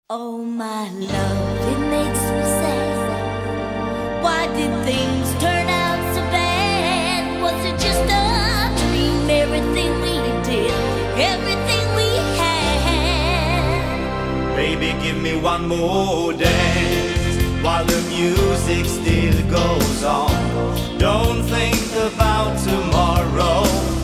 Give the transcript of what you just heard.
Oh my love, it makes me sad. Why did things turn out so bad? Was it just a dream? Everything we did, everything we had. Baby, give me one more dance while the music still goes on. Don't think about tomorrow.